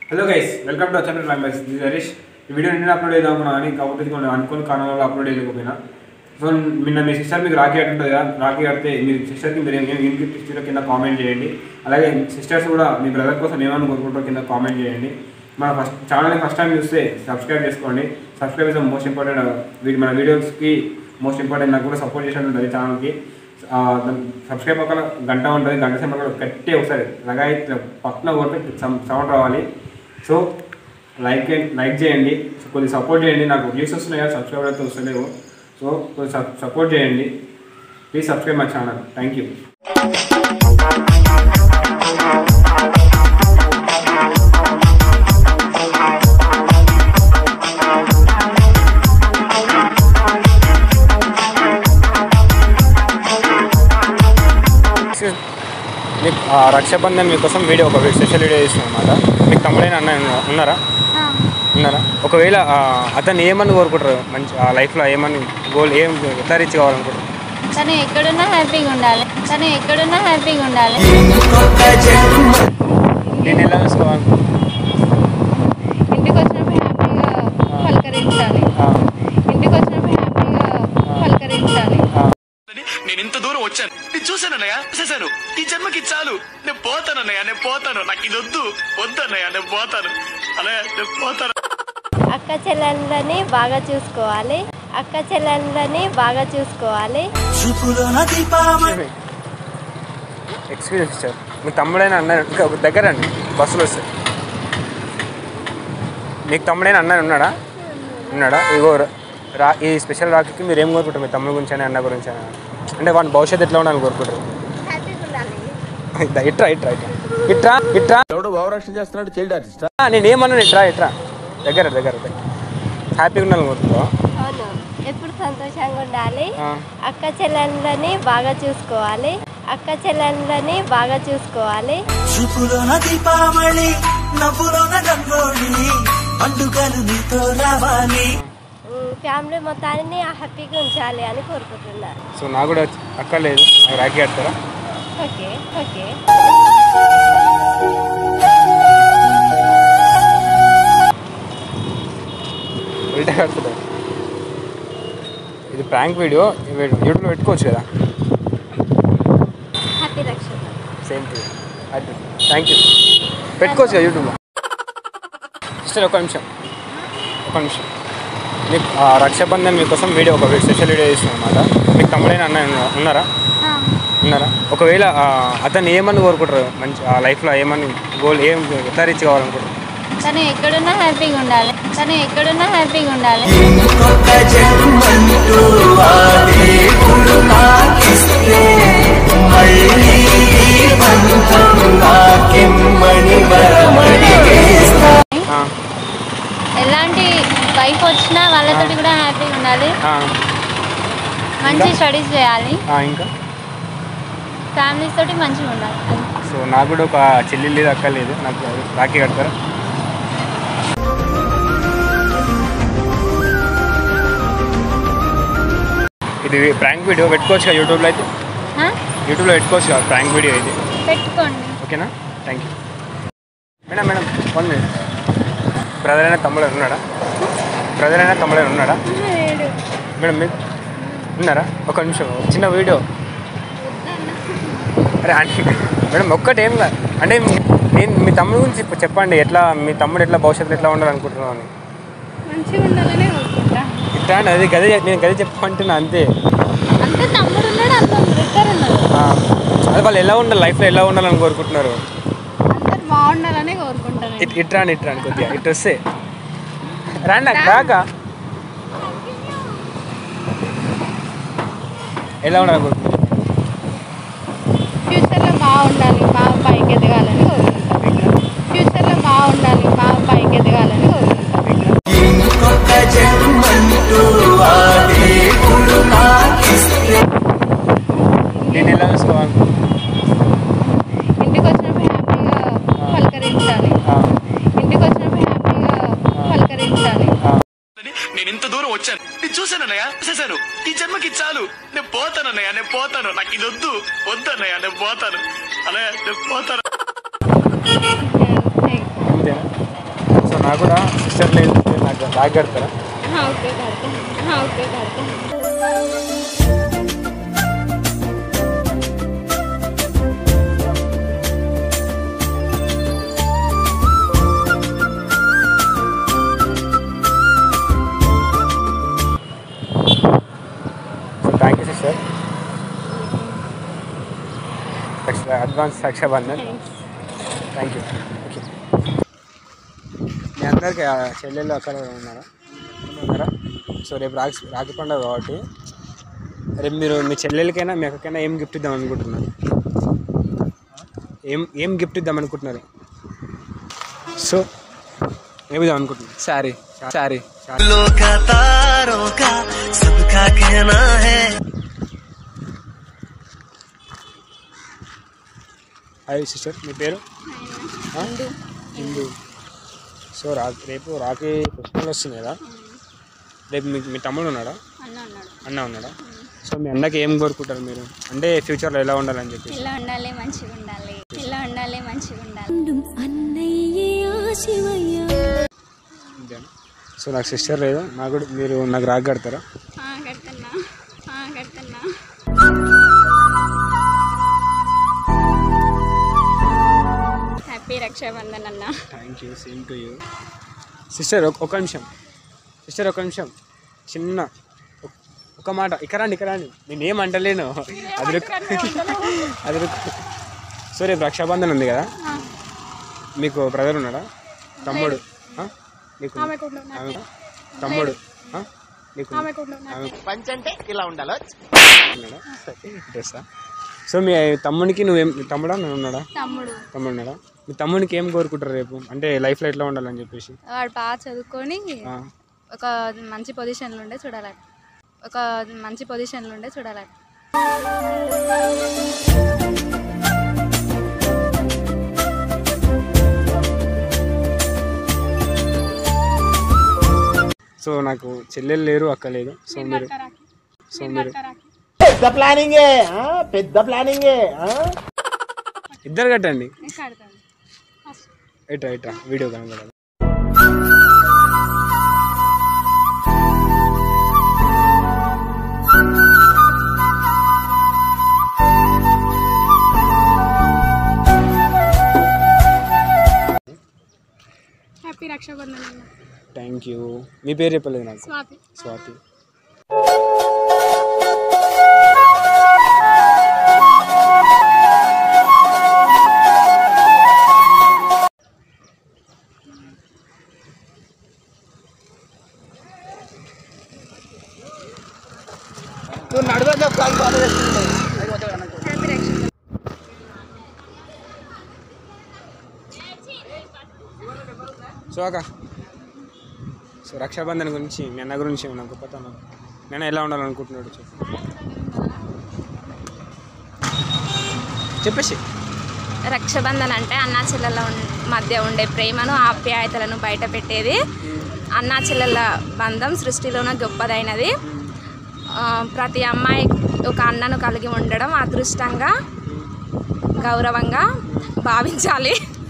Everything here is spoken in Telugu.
Hello guys, welcome to Achampet. This is Harish. This video is upload చేద్దామని కాకపోతే కొన్ని అనుకోని కారణాల అప్లోడ్ చేయలేకపోయినా. సో నిన్న మీ సిస్టర్ మీకు రాఖీ కట్టుంటుంది కదా, రాఖీ కడితే మీ సిస్టర్కి మీరు ఏం గిఫ్ట్ ఇస్తారో కింద కామెంట్ చేయండి. అలాగే సిస్టర్స్ కూడా మీ బ్రదర్ కోసం ఏమని కోరుకుంటారో కింద కామెంట్ చేయండి. మన ఛానల్ని ఫస్ట్ టైం చూస్తే సబ్స్క్రైబ్ చేసుకోండి. Subscribe is most important. మన వీడియోస్కి మోస్ట్ ఇంపార్టెంట్. నాకు కూడా సపోర్ట్ చేసినట్టు ఉంటుంది ఛానల్కి. సబ్స్క్రైబ్ పక్కన గంట ఉంటుంది, గంట సేపు కట్టి ఒకసారి లగాయి పక్కన కొడితే సౌండ్ రావాలి. సో లైక్ చేయండి, కొద్దిగా సపోర్ట్ చేయండి. నాకు వ్యూస్ వస్తున్నాయి కదా, సబ్స్క్రైబర్ అయితే వస్తలేవు. సో కొద్దిగా సపోర్ట్ చేయండి. Please subscribe my channel. Thank you. మీకు రక్షాబంధన్ మీకోసం వీడియో ఒక స్పెషల్ వీడియో చేస్తున్నాను అనమాట. మీకు తమ్ముడైన అన్న ఉన్నారా? ఒకవేళ అతను ఏమని కోరుకుంటారు మంచి లైఫ్లో, ఏమని గోల్, ఏం ఎట్లా రీచ్ కావాలనుకుంటారు? తను ఎక్కడున్నా హ్యాపీగా ఉండాలి. నేను ఎలా చూసుకోవాలి? ఇంటికి వచ్చినప్పుడు హ్యాపీగా పలకరించాలి. నేను ఇంత దూరం వచ్చాను, నేను చూశానన్నయ్య, చూశాను. ఈ జన్మకి చాలు, నేను పోతానన్నయ్య, నాకు ఇది వద్దన్నయ్య, నేను పోతాను అన్నయ్య, నేను పోతాను. అక్క చెల్లెళ్ళని బాగా చూసుకోవాలి. Experience sir. మీ తమ్ముడైనా అన్న ఇంకా దగ్గర అండి, బస్సులో వస్తే మీకు తమ్ముడైనా అన్న ఉన్నాడా? ఇగో ఈ స్పెషల్ రాఖీకి మీరు ఏం కోరుకుంటారు? మీ తమ్ముడి గురించి అని, అన్న గురించి అని, అంటే వాడి భవిష్యత్తు ఎట్లా ఉండాలని కోరుకుంటారు? ఇట్రా ఎవడో భావరక్షణ చేస్తున్నాడు, చైల్డ్ ఆర్టిస్ట్. నేనేమన్నాను? ఇట్రా దగ్గర హ్యాపీగా ఉండాలని కోరుకుంటావా? ఎప్పుడు సంతోషంగా ఉండాలి. అక్క చెల్లెళ్ళని బాగా చూసుకోవాలి. చూపులోన దీపావళి, నవ్వులోన రంగోలి, పండుగలు నీతో రావాలి. ఫ్యామిలీ మొత్తాన్ని హ్యాపీగా ఉంచాలి అని కోరుకుంటున్నారు. సో నాకు కూడా అక్కర్లేదు, నాకు రాఖీ కడతారా? ఓకే. ఉల్టా కడుతుందా? ఇది ప్రాంక్ వీడియో, యూట్యూబ్లో పెట్టుకోవచ్చు కదా. Happy Raksha Bandhan. Same to thank you. పెట్టుకోవచ్చు కదా యూట్యూబ్లో. సిస్టర్ ఒక నిమిషం. మీకు రక్షాబంధన్ మీకోసం వీడియో ఒక స్పెషల్ వీడియో చేస్తున్నాను అనమాట. మీకు తమ్ముడైన అన్న ఉన్నారా? ఒకవేళ అతను ఏమని కోరుకుంటారు మంచి లైఫ్లో, ఏమని గోల్, ఏం ఎట్లా రీచ్ కావాలనుకుంటారు? తను ఎక్కడున్నా హ్యాపీగా ఉండాలి. ఎలాంటి లైఫ్ వచ్చినా వాళ్ళతోటి కూడా హ్యాపీగా ఉండాలి. మంచి స్టడీస్ చేయాలి. ఇంకా ఫ్యామిలీస్ తోటి మంచిగా ఉండాలి. సో నాకు కూడా ఒక చెల్లి లేదు, అక్క లేదు, నాకు రాఖీ కడతారా? ఇది ప్రాంక్ వీడియో పెట్టుకోవచ్చు కదా యూట్యూబ్లో అయితే? యూట్యూబ్లో పెట్టుకోవచ్చు కదా ప్రాంక్ వీడియో ఇది? పెట్టుకోండి. ఓకేనా? Thank you. Madam 1 minute. Brother అయినా తమ్ముడు ఉన్నాడా? మేడం మీరు ఉన్నారా? ఒక నిమిషం, చిన్న వీడియో. అరే మేడం ఒక్కటేం కాదు, అంటే నేను మీ తమ్ముడు గురించి చెప్పండి. మీ తమ్ముడు ఎట్లా భవిష్యత్తు ఎట్లా ఉండాలనుకుంటున్నాను? ఇట్లా అది గదే, నేను గదే చెప్పమంటున్నా అంతే. అది వాళ్ళు ఎలా ఉండాలి, లైఫ్లో ఎలా ఉండాలని కోరుకుంటున్నారు? ఇట్రా కొద్దిగా ఇటు వస్తే రాక ఎలా ఉండాలని కోరుకుంటున్నారు? ఫ్యూచర్లో బాగుండాలి, బాగా పైకి ఎదగాలని కోరుకుంటాను. నేను ఎలా చూసుకోవాలి? ఇంటికి వచ్చినప్పుడు హ్యాపీగా పలకరించాలి. నేను ఇంత దూరం వచ్చాను, నేను చూశానన్నయ్య, చూశాను. ఈ జన్మకి చాలు, నేను పోతానన్నయ్య, నాకు ఇది వద్దన్నయ్య, నేను పోతాను అన్నయ్య, నేను పోతాను. అంతేనా? నాకు కూడా సిస్టర్ లేదు, నాకు రాఖీ కడతారా? ఓకే కడతా. ఓకే కడతా. Thank you sister. Advance Raksha Bandhan. Thank you. Okay, మీ అందరికీ చెల్లెళ్ళు అక్కడ ఉన్నారా? సో రేపు రాఖీ పండుగ కాబట్టి రేపు మీరు మీ చెల్లెలకైనా మీ అక్కకైనా ఏం గిఫ్ట్ ఇద్దాం అనుకుంటున్నారు? ఏం గిఫ్ట్ ఇద్దాం అనుకుంటున్నారు? సో ఏమి ఇద్దాం అనుకుంటున్నారు? సారీ. హాయ్ సిస్టర్, మీ పేరు? హిందూ. సో రేపు రాఖీ ఫెస్టివల్ వస్తుంది కదా, రేపు మీ తమ్ముడు ఉన్నాడా? అన్న ఉన్నాడా? సో మీ అన్నకి ఏం కోరుకుంటారు మీరు? అంటే ఫ్యూచర్లో ఎలా ఉండాలని చెప్పి? ఇలా ఉండాలి, మంచిగా ఉండాలి. సో నాకు సిస్టర్ లేదు, మీరు నాకు రాఖీ కడతారా? కడతన్నా. హ్యాపీ రక్షాబంధన్ అన్న. Thank you, same to you. Sister ఒక నిమిషం చిన్న ఒక మాట. ఇక్కడ రండి, నేనేం అంటలేను. అది సో రేపు రక్షాబంధన్ ఉంది కదా, మీకు బ్రదర్ ఉన్నాడా? తమ్ముడు? నీకు తమ్ముడు? పంచంటే ఇలా ఉండాలి. సో మీ తమ్మునికి నువ్వేం తమ్ముడా ఉన్నాడా? తమ్ముడు ఉన్నాడా? మీ తమ్మునికి ఏం కోరుకుంటారు రేపు? అంటే లైఫ్లో ఎట్లా ఉండాలని చెప్పేసి? వాడు బాగా చదువుకొని ఒక మంచి పొజిషన్లో ఉండే చూడాలి. సో నాకు చెల్లెలు లేరు, అక్క లేదు. సో మీరు పెద్ద ప్లానింగే. ఇద్దరు కట్టండి. ఇట్రా వీడియో కనబడాలి. హ్యాపీ రక్షాబంధన్. Thank you. మీ పేరు చెప్పలేదు నాకు. స్వాతి. సో రక్షాబంధన్ గురించి మీ అన్న గురించి నాకు గొప్పతనం, నేను ఎలా ఉండాలనుకుంటున్నాడు చెప్పేసి. రక్షాబంధన్ అంటే అన్నా చెల్లెల మధ్య ఉండే ప్రేమను, ఆప్యాయతలను బయట పెట్టేది. అన్నా చెల్లెల బంధం సృష్టిలోనే గొప్పదైనది. ప్రతి అమ్మాయి ఒక అన్నను కలిగి ఉండడం అదృష్టంగా, గౌరవంగా భావించాలి.